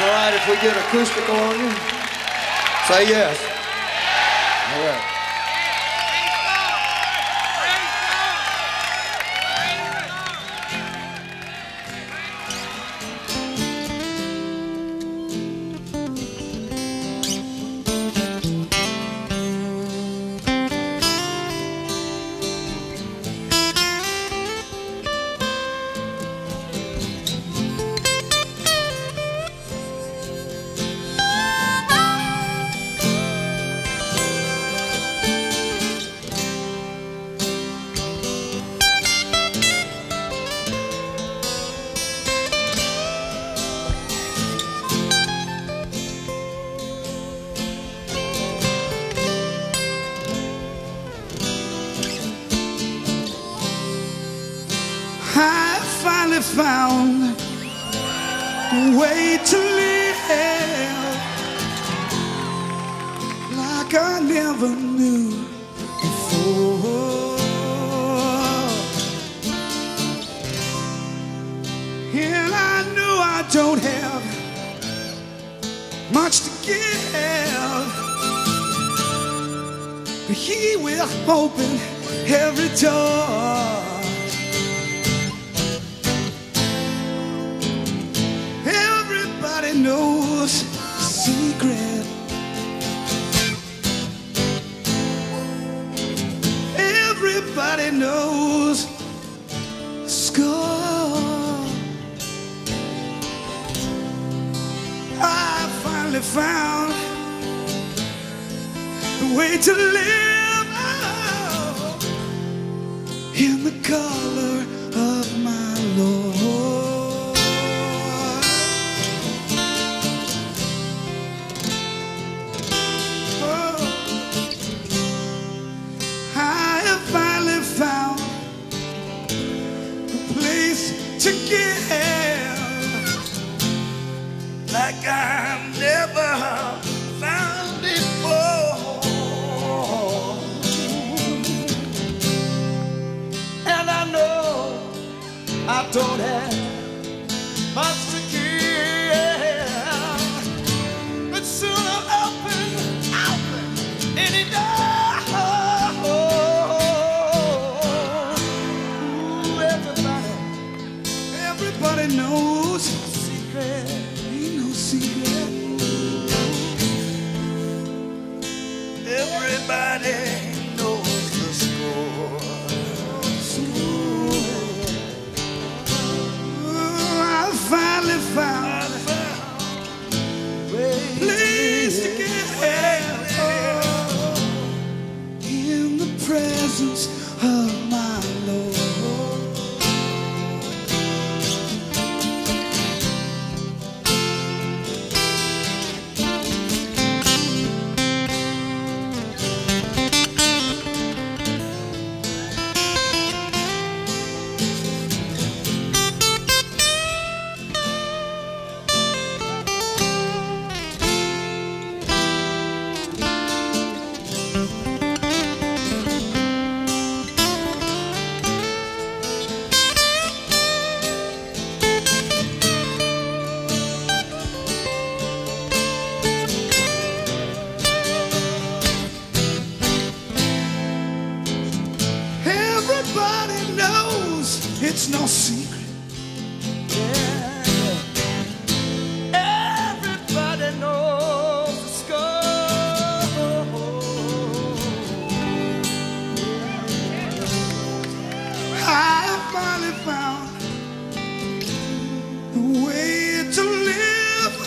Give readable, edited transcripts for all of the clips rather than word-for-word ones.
all right if we get acoustical on you? Say yes. All right. I finally found a way to live like I never knew before. And I knew I don't have much to give, but He will open every door. Everybody knows the secret. Everybody knows the score. I finally found the way to live in the color of my Lord. Found a place to give like I've never found before. And I know I don't have much to give, but soon I'll open any door. Everybody knows the secret, ain't no secret. Everybody knows the score. I finally found a place to get in the presence of my Lord. Everybody knows it's no secret. Yeah. Everybody knows the score. I finally found a way to live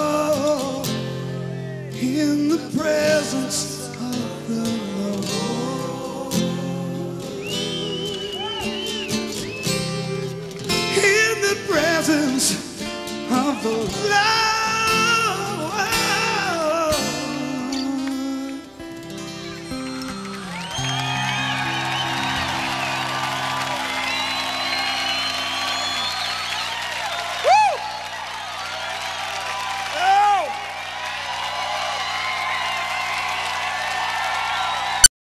in the presence of the Lord. Presence of the Lord.